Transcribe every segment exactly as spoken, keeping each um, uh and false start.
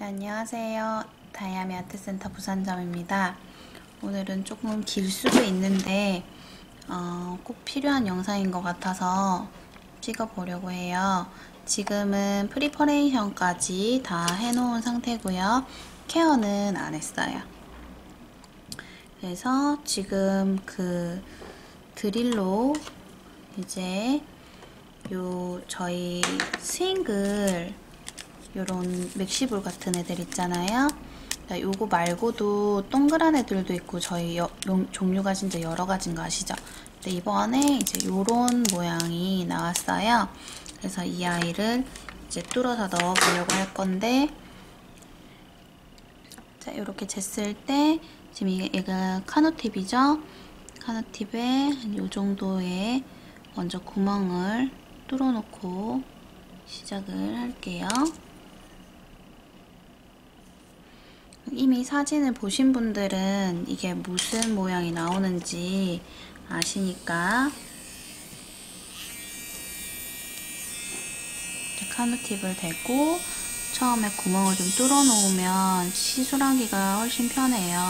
안녕하세요. 다이아미 아트센터 부산점입니다. 오늘은 조금 길 수도 있는데 어, 꼭 필요한 영상인 것 같아서 찍어보려고 해요. 지금은 프리퍼레이션까지 다 해놓은 상태고요. 케어는 안 했어요. 그래서 지금 그 드릴로 이제 요 저희 스윙글 요런 맥시볼 같은 애들 있잖아요. 요거 말고도 동그란 애들도 있고 저희 여, 용, 종류가 진짜 여러 가지인 거 아시죠? 근데 이번에 이제 요런 모양이 나왔어요. 그래서 이 아이를 이제 뚫어서 넣어보려고 할 건데, 자, 요렇게 쟀을 때 지금 이게 얘가 카누팁이죠? 카누팁에 한 요 정도의 먼저 구멍을 뚫어놓고 시작을 할게요. 이미 사진을 보신 분들은 이게 무슨 모양이 나오는지 아시니까 카누팁을 대고 처음에 구멍을 좀 뚫어 놓으면 시술하기가 훨씬 편해요.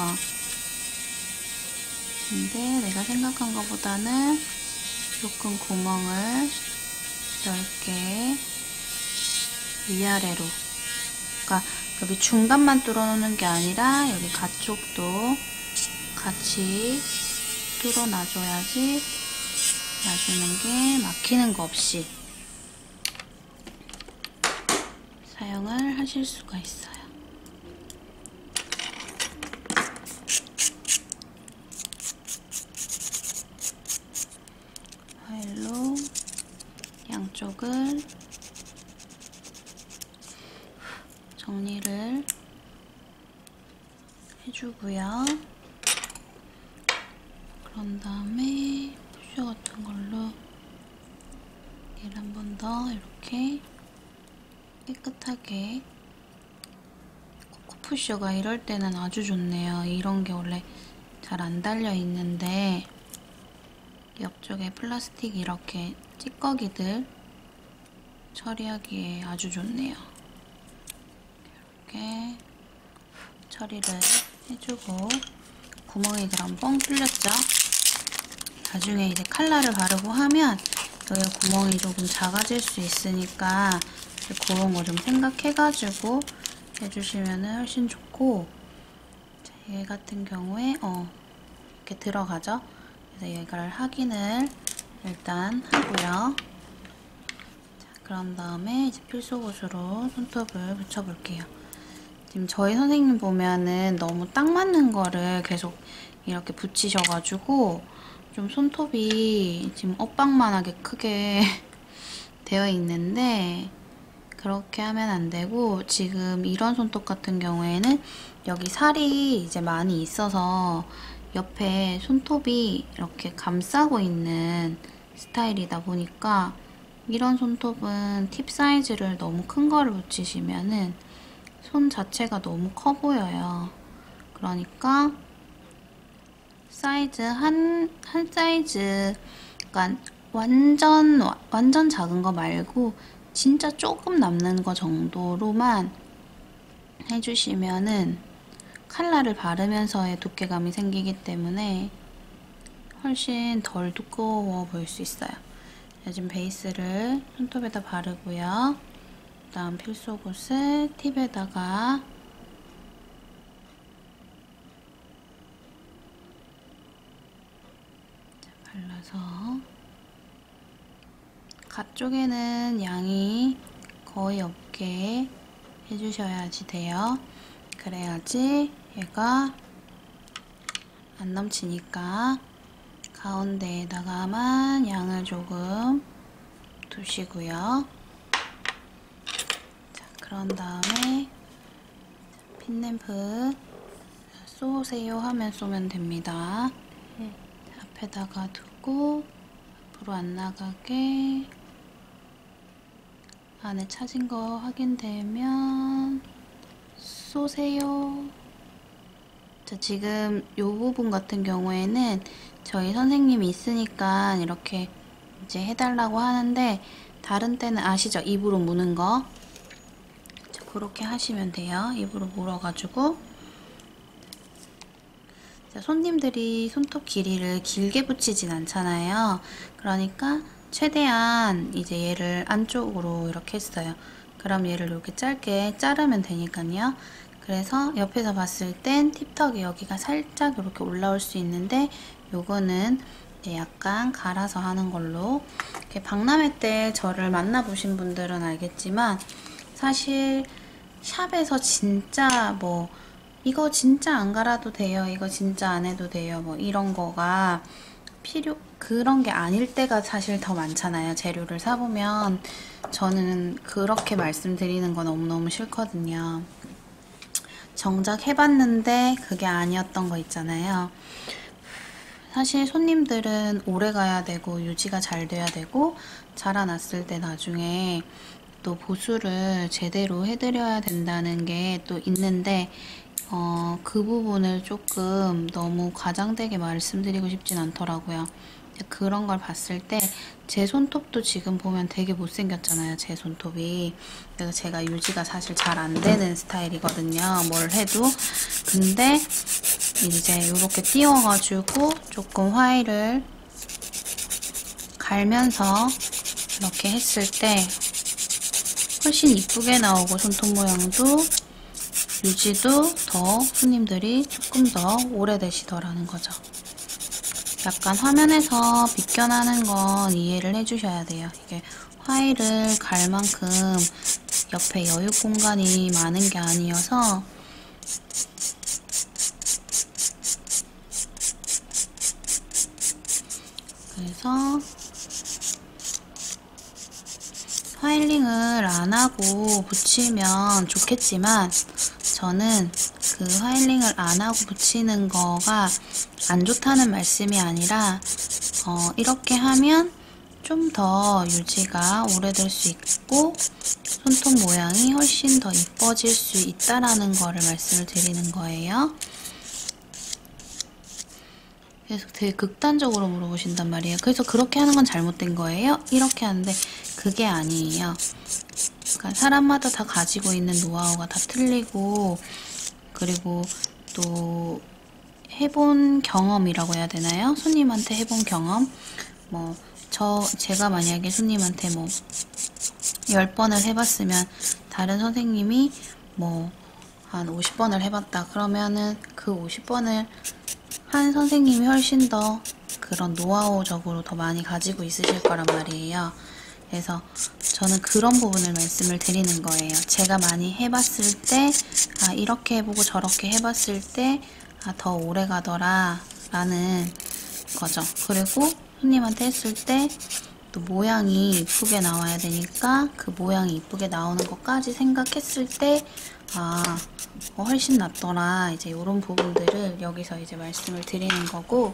근데 내가 생각한 것보다는 조금 구멍을 넓게 위아래로, 그러니까 여기 중간만 뚫어놓는 게 아니라 여기 가쪽도 같이 뚫어놔줘야지 놔주는 게 막히는 거 없이 사용을 하실 수가 있어요. 파일로 양쪽을 정리를 해주고요. 그런 다음에 푸셔 같은 걸로 얘를 한 번 더 이렇게 깨끗하게, 코코푸셔가 이럴 때는 아주 좋네요. 이런 게 원래 잘 안 달려 있는데 옆쪽에 플라스틱 이렇게 찌꺼기들 처리하기에 아주 좋네요. 이렇게 처리를 해주고, 구멍이 그럼 뻥 뚫렸죠? 나중에 이제 칼라를 바르고 하면 여기 구멍이 조금 작아질 수 있으니까 그런 거 좀 생각해가지고 해주시면 훨씬 좋고, 자, 얘 같은 경우에 어 이렇게 들어가죠? 그래서 얘를 확인을 일단 하고요. 자, 그런 다음에 이제 필수곳으로 손톱을 붙여볼게요. 지금 저희 선생님 보면은 너무 딱 맞는 거를 계속 이렇게 붙이셔가지고 좀 손톱이 지금 엇박만하게 크게 되어 있는데, 그렇게 하면 안 되고, 지금 이런 손톱 같은 경우에는 여기 살이 이제 많이 있어서 옆에 손톱이 이렇게 감싸고 있는 스타일이다 보니까 이런 손톱은 팁 사이즈를 너무 큰 거를 붙이시면은 손 자체가 너무 커 보여요. 그러니까 사이즈 한, 한 사이즈, 그러니까 완전, 완전 작은 거 말고 진짜 조금 남는 거 정도로만 해주시면은 칼라를 바르면서의 두께감이 생기기 때문에 훨씬 덜 두꺼워 보일 수 있어요. 지금 베이스를 손톱에다 바르고요. 그 다음 필수곳을 팁에다가 발라서, 가쪽에는 양이 거의 없게 해주셔야지 돼요. 그래야지 얘가 안 넘치니까 가운데에다가만 양을 조금 두시고요. 자, 그런 다음에 핀램프 쏘세요 하면 쏘면 됩니다. 네. 앞에다가 두고 앞으로 안 나가게, 안에 차진 거 확인되면 쏘세요. 자, 지금 이 부분 같은 경우에는 저희 선생님이 있으니까 이렇게 이제 해달라고 하는데, 다른 때는 아시죠? 입으로 무는 거. 그렇게 하시면 돼요. 입으로 물어가지고. 자, 손님들이 손톱 길이를 길게 붙이진 않잖아요. 그러니까 최대한 이제 얘를 안쪽으로 이렇게 했어요. 그럼 얘를 이렇게 짧게 자르면 되니까요. 그래서 옆에서 봤을 땐 팁턱이 여기가 살짝 이렇게 올라올 수 있는데 요거는 약간 갈아서 하는 걸로. 박람회 때 저를 만나보신 분들은 알겠지만 사실 샵에서 진짜 뭐 이거 진짜 안 갈아도 돼요, 이거 진짜 안 해도 돼요, 뭐 이런 거가 필요, 그런 게 아닐 때가 사실 더 많잖아요. 재료를 사보면. 저는 그렇게 말씀드리는 건 너무너무 싫거든요. 정작 해봤는데 그게 아니었던 거 있잖아요. 사실 손님들은 오래 가야 되고 유지가 잘 돼야 되고 자라났을 때 나중에 또 보수를 제대로 해드려야 된다는 게 또 있는데 어, 그 부분을 조금 너무 과장되게 말씀드리고 싶진 않더라고요. 그런 걸 봤을 때 제 손톱도 지금 보면 되게 못생겼잖아요, 제 손톱이. 그래서 제가 유지가 사실 잘 안 되는 스타일이거든요, 뭘 해도. 근데 이제 이렇게 띄워가지고 조금 화이를 갈면서 이렇게 했을 때 훨씬 이쁘게 나오고 손톱 모양도 유지도 더 손님들이 조금 더 오래되시더라는 거죠. 약간 화면에서 비껴나는 건 이해를 해주셔야 돼요. 이게 화이를 갈 만큼 옆에 여유 공간이 많은 게 아니어서 그래서 화일링을 안 하고 붙이면 좋겠지만 저는 그 화일링을 안 하고 붙이는 거가 안 좋다는 말씀이 아니라 어, 이렇게 하면 좀 더 유지가 오래될 수 있고 손톱 모양이 훨씬 더 이뻐질 수 있다라는 거를 말씀을 드리는 거예요. 그래서 되게 극단적으로 물어보신단 말이에요. 그래서 그렇게 하는 건 잘못된 거예요? 이렇게 하는데 그게 아니에요. 그러니까 사람마다 다 가지고 있는 노하우가 다 틀리고 그리고 또 해본 경험이라고 해야 되나요? 손님한테 해본 경험? 뭐 저 제가 만약에 손님한테 뭐 열 번을 해봤으면 다른 선생님이 뭐 한 오십 번을 해봤다 그러면은 그 오십 번을 한 선생님이 훨씬 더 그런 노하우적으로 더 많이 가지고 있으실 거란 말이에요. 그래서 저는 그런 부분을 말씀을 드리는 거예요. 제가 많이 해봤을 때 아 이렇게 해보고 저렇게 해봤을 때 아 더 오래 가더라 라는 거죠. 그리고 손님한테 했을 때 또 모양이 이쁘게 나와야 되니까 그 모양이 이쁘게 나오는 것까지 생각했을 때 아 어, 훨씬 낫더라 이제 이런 부분들을 여기서 이제 말씀을 드리는 거고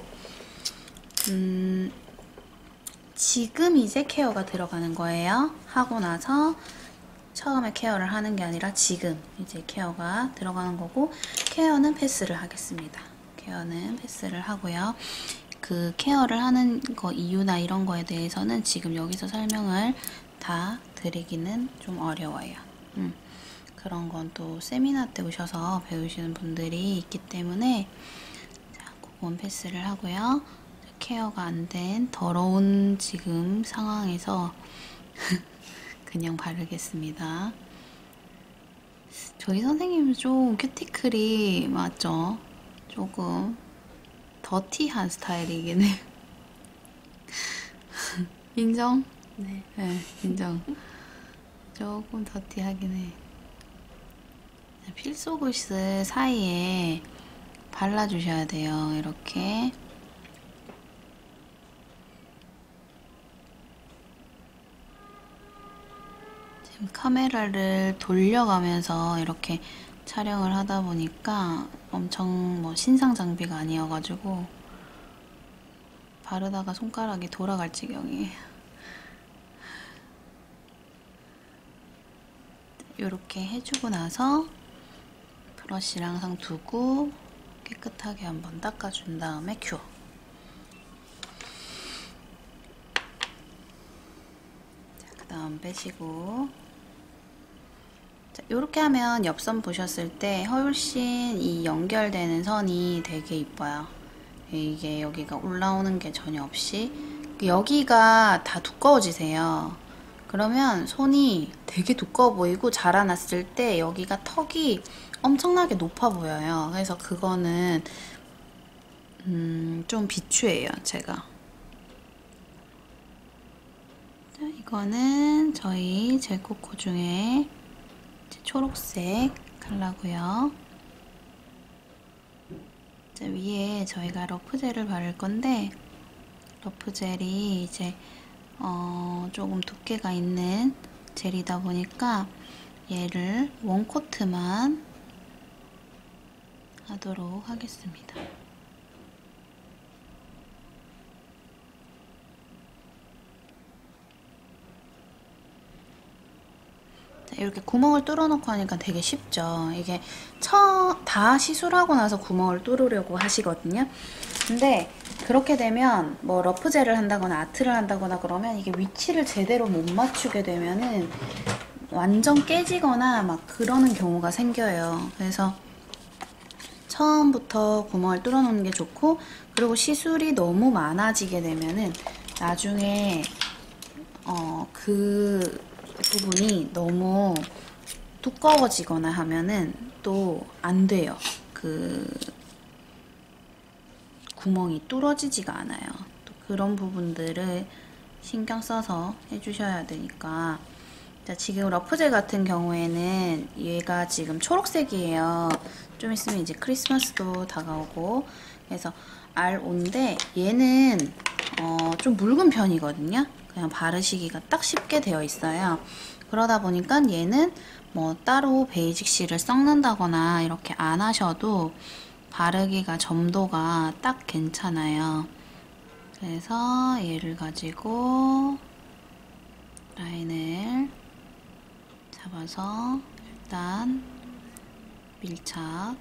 음 지금 이제 케어가 들어가는 거예요. 하고 나서 처음에 케어를 하는 게 아니라 지금 이제 케어가 들어가는 거고 케어는 패스를 하겠습니다. 케어는 패스를 하고요. 그 케어를 하는 거 이유나 이런 거에 대해서는 지금 여기서 설명을 다 드리기는 좀 어려워요. 음, 그런 건 또 세미나 때 오셔서 배우시는 분들이 있기 때문에 자, 그건 패스를 하고요. 케어가 안 된 더러운 지금 상황에서 그냥 바르겠습니다. 저희 선생님은 좀 큐티클이 맞죠? 조금 더티한 스타일이긴 해. 인정? 네. 네, 인정. 조금 더티하긴 해. 필소굿을 사이에 발라주셔야 돼요. 이렇게. 지금 카메라를 돌려가면서 이렇게 촬영을 하다 보니까 엄청 뭐 신상 장비가 아니어가지고 바르다가 손가락이 돌아갈 지경이에요. 이렇게 해주고 나서 브러쉬를 항상 두고 깨끗하게 한번 닦아준 다음에 큐어. 자, 그 다음 빼시고 이렇게 하면 옆선 보셨을 때 훨씬 이 연결되는 선이 되게 이뻐요. 이게 여기가 올라오는 게 전혀 없이 여기가 다 두꺼워지세요. 그러면 손이 되게 두꺼워 보이고 자라났을 때 여기가 턱이 엄청나게 높아 보여요. 그래서 그거는 음, 좀 비추해요, 제가. 자, 이거는 저희 젤코코 중에 초록색 컬러고요. 자, 위에 저희가 러프젤을 바를 건데 러프젤이 이제 어, 조금 두께가 있는 젤이다 보니까 얘를 원코트만 하도록 하겠습니다. 이렇게 구멍을 뚫어놓고 하니까 되게 쉽죠. 이게 처, 다 시술하고 나서 구멍을 뚫으려고 하시거든요. 근데 그렇게 되면 뭐 러프젤을 한다거나 아트를 한다거나 그러면 이게 위치를 제대로 못 맞추게 되면은 완전 깨지거나 막 그러는 경우가 생겨요. 그래서 처음부터 구멍을 뚫어놓는 게 좋고, 그리고 시술이 너무 많아지게 되면은 나중에 어, 그 부분이 너무 두꺼워지거나 하면은 또 안 돼요. 그 구멍이 뚫어지지가 않아요. 또 그런 부분들을 신경 써서 해주셔야 되니까. 자, 지금 러프젤 같은 경우에는 얘가 지금 초록색이에요. 좀 있으면 이제 크리스마스도 다가오고, 그래서 알 오인데 얘는 어, 좀 묽은 편이거든요. 그냥 바르시기가 딱 쉽게 되어 있어요. 그러다 보니까 얘는 뭐 따로 베이직 실을 섞는다거나 이렇게 안 하셔도 바르기가 점도가 딱 괜찮아요. 그래서 얘를 가지고 라인을 잡아서 일단 밀착.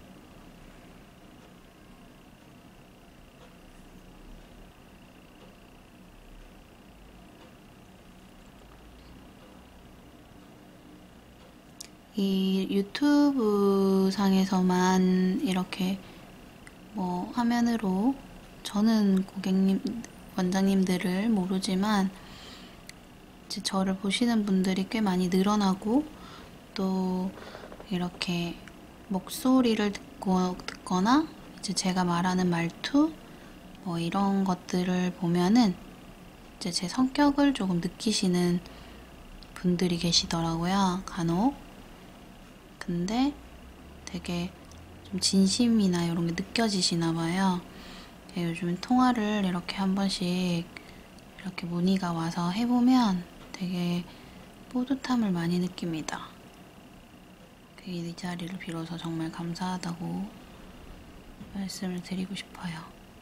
이 유튜브 상에서만 이렇게 뭐 화면으로, 저는 고객님, 원장님들을 모르지만 이제 저를 보시는 분들이 꽤 많이 늘어나고, 또 이렇게 목소리를 듣고, 듣거나 이제 제가 말하는 말투 뭐 이런 것들을 보면은 이제 제 성격을 조금 느끼시는 분들이 계시더라고요, 간혹. 근데 되게 좀 진심이나 이런 게 느껴지시나 봐요. 요즘 통화를 이렇게 한 번씩 이렇게 문의가 와서 해보면 되게 뿌듯함을 많이 느낍니다. 이 자리를 빌어서 정말 감사하다고 말씀을 드리고 싶어요.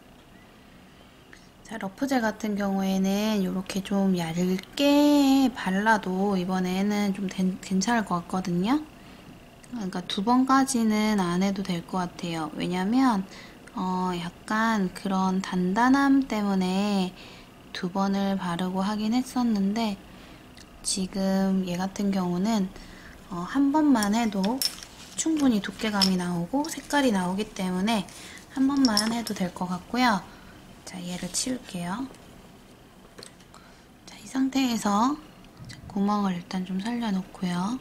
자, 러프젤 같은 경우에는 이렇게 좀 얇게 발라도 이번에는 좀 된, 괜찮을 것 같거든요. 그러니까 두 번까지는 안 해도 될 것 같아요. 왜냐면 어 약간 그런 단단함 때문에 두 번을 바르고 하긴 했었는데, 지금 얘 같은 경우는 어 한 번만 해도 충분히 두께감이 나오고 색깔이 나오기 때문에 한 번만 해도 될 것 같고요. 자, 얘를 치울게요. 자, 이 상태에서 구멍을 일단 좀 살려놓고요.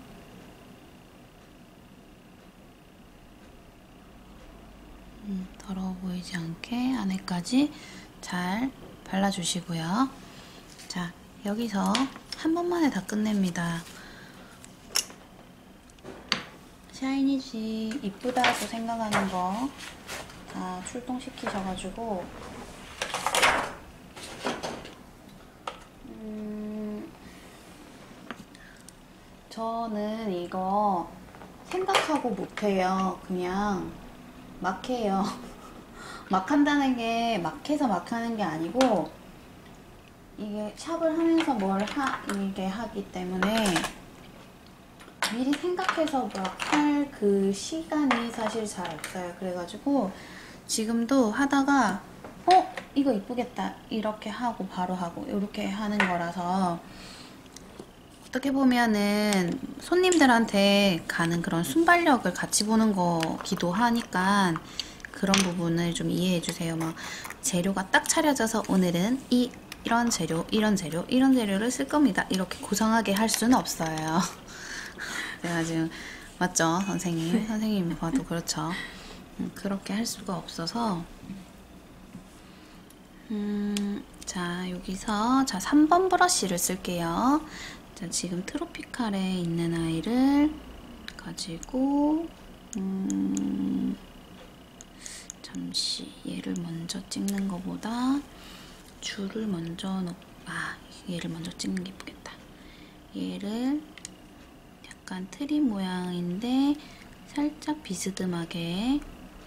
음, 더러워 보이지 않게 안에까지 잘 발라주시고요. 자, 여기서 한 번만에 다 끝냅니다. 샤이니지 이쁘다고 생각하는 거 다 출동시키셔가지고 음, 저는 이거 생각하고 못해요. 그냥 막 해요. 막 한다는 게 막 해서 막 하는 게 아니고, 이게 샵을 하면서 뭘 하, 이게 하기 때문에 미리 생각해서 막 할 그 시간이 사실 잘 없어요. 그래가지고 지금도 하다가 어? 이거 이쁘겠다 이렇게 하고 바로 하고 이렇게 하는 거라서 어떻게 보면은 손님들한테 가는 그런 순발력을 같이 보는 거기도 하니까 그런 부분을 좀 이해해 주세요. 막 재료가 딱 차려져서 오늘은 이 이런 재료, 이런 재료, 이런 재료를 쓸 겁니다. 이렇게 고상하게 할 수는 없어요. 그래가지고 맞죠, 선생님? 선생님이 봐도 그렇죠. 음, 그렇게 할 수가 없어서 음, 자 여기서 자 삼 번 브러쉬를 쓸게요. 자 지금 트로피칼에 있는 아이를 가지고 음, 잠시 얘를 먼저 찍는 것보다 줄을 먼저 놓, 아 얘를 먼저 찍는 게 예쁘겠다. 얘를 약간 트리 모양인데 살짝 비스듬하게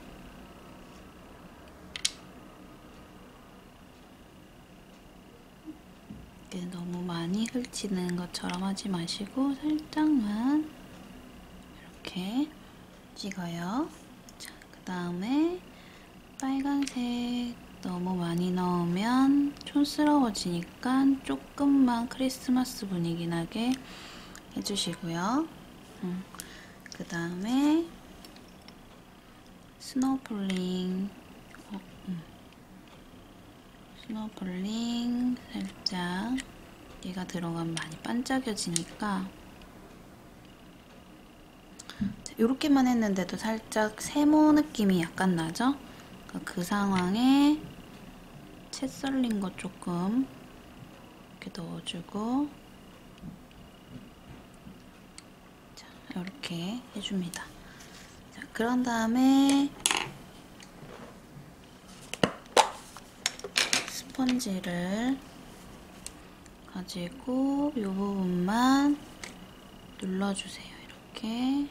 너무 많이 펼치는 것처럼 하지 마시고 살짝만 이렇게 찍어요. 자, 그 다음에 빨간색 너무 많이 넣으면 촌스러워지니까 조금만 크리스마스 분위기 나게 해주시고요. 음, 그 다음에 스노우폴링 어, 음. 스노우폴링 살짝 얘가 들어가면 많이 반짝여지니까 이렇게만 했는데도 살짝 세모 느낌이 약간 나죠? 그러니까 그 상황에 채 썰린 거 조금 이렇게 넣어주고 자, 이렇게 해줍니다. 자, 그런 다음에 스펀지를 가지고 이 부분만 눌러주세요. 이렇게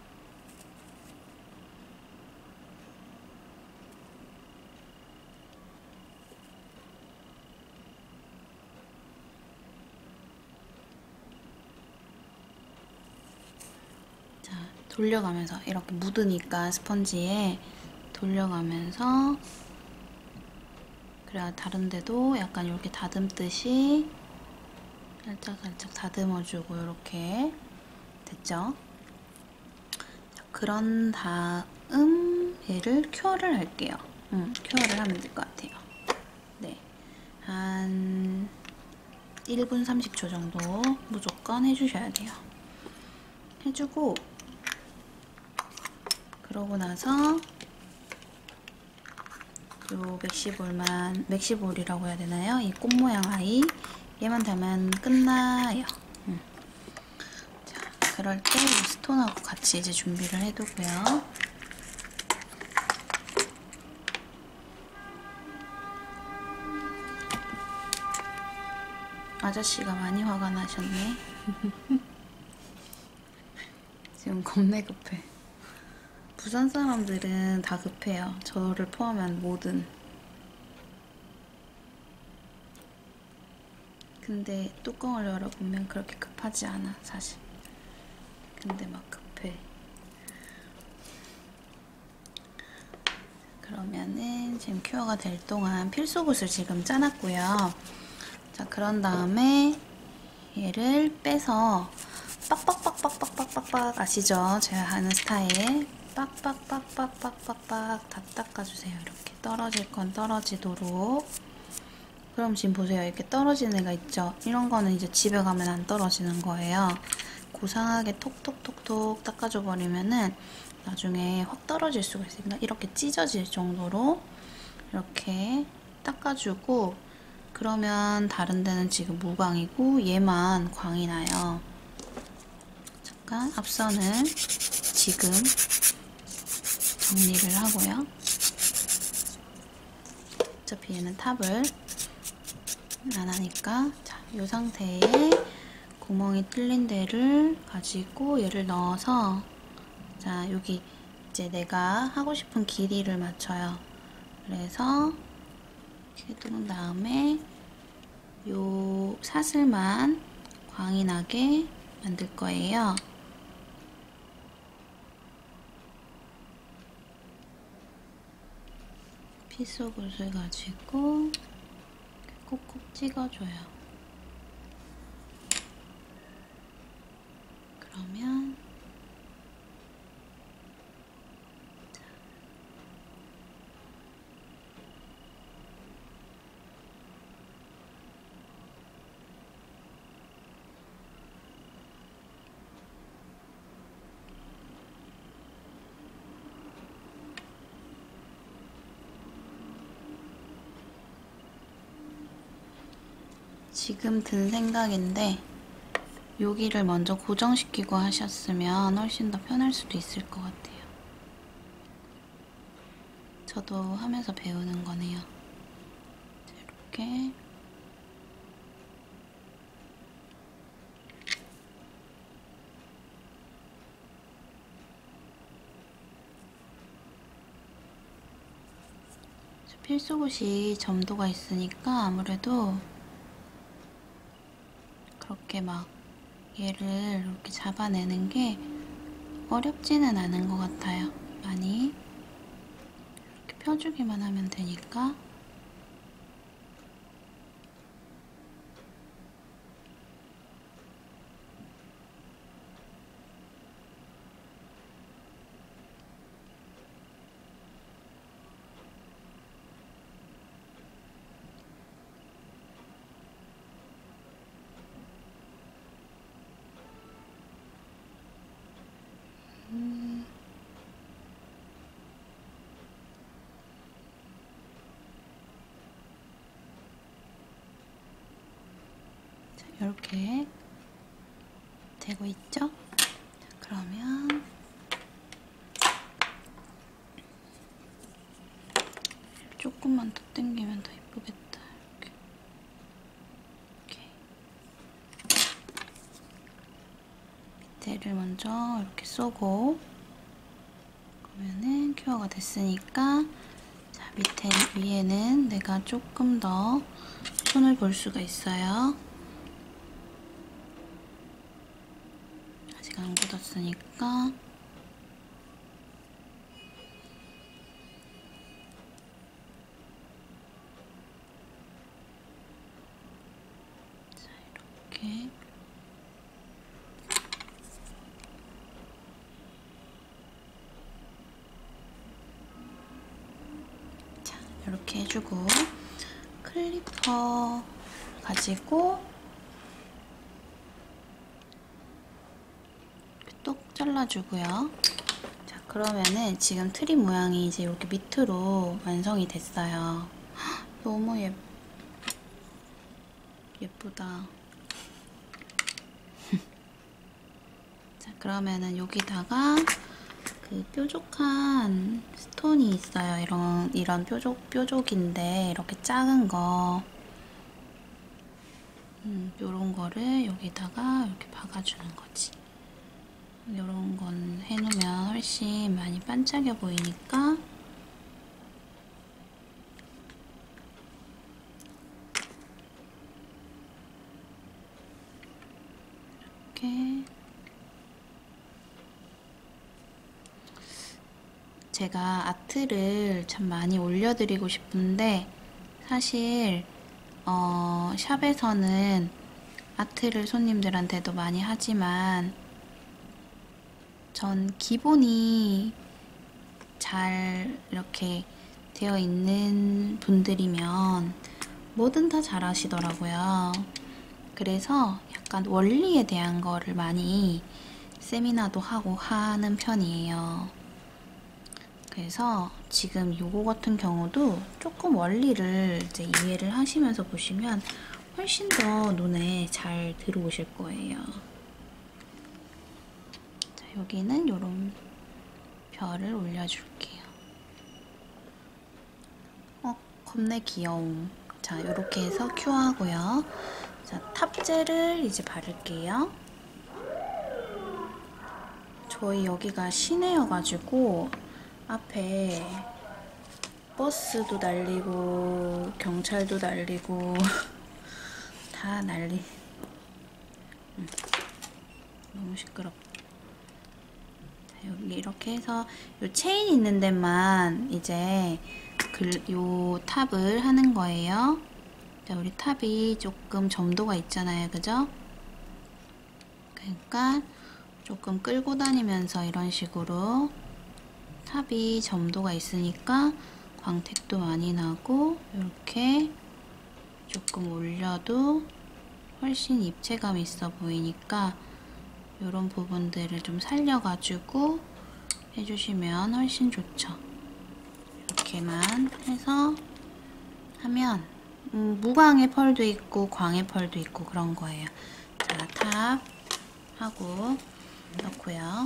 자 돌려가면서 이렇게 묻으니까 스펀지에 돌려가면서 그래야 다른 데도 약간 이렇게 다듬듯이 살짝 살짝 다듬어주고 이렇게 됐죠? 자, 그런 다음 얘를 큐어를 할게요. 음, 큐어를 하면 될 것 같아요. 네, 한 일 분 삼십 초 정도 무조건 해주셔야 돼요. 해주고 그러고 나서 요 맥시볼만, 맥시볼이라고 해야 되나요? 이 꽃 모양 아이 얘만 되면 끝나요. 음. 자, 그럴 때 스톤하고 같이 이제 준비를 해두고요. 아저씨가 많이 화가 나셨네. 지금 겁내 급해. 부산 사람들은 다 급해요. 저를 포함한 모든. 근데 뚜껑을 열어보면 그렇게 급하지 않아, 사실. 근데 막 급해. 그러면은 지금 큐어가 될 동안 필수굿을 지금 짜놨고요. 자, 그런 다음에 얘를 빼서 빡빡빡빡빡빡빡빡 아시죠? 제가 하는 스타일. 빡빡빡빡빡빡빡 다 닦아주세요. 이렇게 떨어질 건 떨어지도록. 그럼 지금 보세요. 이렇게 떨어지는 애가 있죠? 이런 거는 이제 집에 가면 안 떨어지는 거예요. 고상하게 톡톡톡톡 닦아줘 버리면은 나중에 확 떨어질 수가 있으니까 이렇게 찢어질 정도로 이렇게 닦아주고 그러면 다른 데는 지금 무광이고 얘만 광이 나요. 잠깐 앞선은 지금 정리를 하고요. 어차피 얘는 탑을 안 하니까 자, 이 상태에 구멍이 뚫린 데를 가지고 얘를 넣어서 자 여기 이제 내가 하고 싶은 길이를 맞춰요. 그래서 이렇게 뚫은 다음에 요 사슬만 광이 나게 만들 거예요. 피소굿을 가지고 콕콕 찍어줘요. 그러면 지금 든 생각인데 여기를 먼저 고정시키고 하셨으면 훨씬 더 편할 수도 있을 것 같아요. 저도 하면서 배우는 거네요. 이렇게 필수굿이 점도가 있으니까 아무래도 그렇게 막 얘를 이렇게 잡아내는 게 어렵지는 않은 것 같아요. 많이 이렇게 펴주기만 하면 되니까. 음. 자, 이렇게 되고 있죠? 자, 그러면 조금만 더 당기면 더 예쁘겠다. 이렇게. 이렇게. 밑에를 먼저 이렇게 쏘고, 그러면은 큐어가 됐으니까, 자, 밑에 위에는 내가 조금 더 손을 볼 수가 있어요. 아직 안 굳었으니까. 자, 이렇게. 자, 이렇게 해주고, 클리퍼 가지고 똑 잘라주고요. 자, 그러면은 지금 트리 모양이 이제 이렇게 밑으로 완성이 됐어요. 헉, 너무 예, 예쁘다. 자, 그러면은 여기다가 그 뾰족한 스톤이 있어요. 이런, 이런 뾰족, 뾰족인데 이렇게 작은 거. 음, 요런 거를 여기다가 이렇게 박아주는 거지. 요런 건 해놓으면 훨씬 많이 반짝여 보이니까. 이렇게. 제가 아트를 참 많이 올려드리고 싶은데 사실 어, 샵에서는 아트를 손님들한테도 많이 하지만 전 기본이 잘 이렇게 되어 있는 분들이면 뭐든 다 잘 하시더라고요. 그래서 약간 원리에 대한 거를 많이 세미나도 하고 하는 편이에요. 그래서 지금 요거 같은 경우도 조금 원리를 이제 이해를 하시면서 보시면 훨씬 더 눈에 잘 들어오실 거예요. 자, 여기는 요런 별을 올려줄게요. 어, 겁내 귀여움. 자, 요렇게 해서 큐어하고요. 자, 탑젤을 이제 바를게요. 저희 여기가 시내여가지고 앞에 버스도 날리고 경찰도 날리고 다 난리. 음, 너무 시끄럽다. 자, 여기 이렇게 해서 요 체인 있는 데만 이제 글, 요 탑을 하는 거예요. 자, 우리 탑이 조금 점도가 있잖아요, 그죠? 그러니까 조금 끌고 다니면서 이런 식으로 탑이 점도가 있으니까 광택도 많이 나고 이렇게 조금 올려도 훨씬 입체감 있어 보이니까 이런 부분들을 좀 살려가지고 해주시면 훨씬 좋죠. 이렇게만 해서 하면 음, 무광의 펄도 있고 광의 펄도 있고 그런 거예요. 자, 탑 하고 넣고요.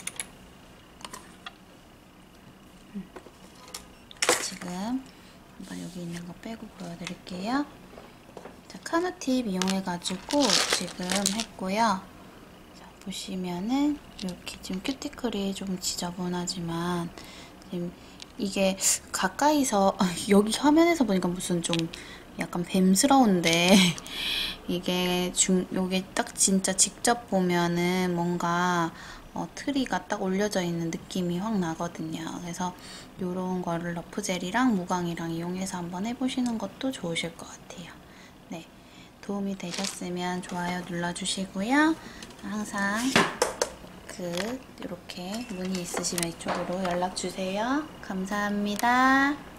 음. 지금 한번 여기 있는 거 빼고 보여드릴게요. 자, 카누팁 이용해가지고 지금 했고요. 자, 보시면은 이렇게 지금 큐티클이 좀 지저분하지만 지금 이게 가까이서 여기 화면에서 보니까 무슨 좀 약간 뱀스러운데 이게 중 요게 딱 진짜 직접 보면은 뭔가 어, 트리가 딱 올려져 있는 느낌이 확 나거든요. 그래서 요런 거를 러프젤이랑 무광이랑 이용해서 한번 해보시는 것도 좋으실 것 같아요. 네, 도움이 되셨으면 좋아요 눌러주시고요. 항상 그 이렇게 문의 있으시면 이쪽으로 연락 주세요. 감사합니다.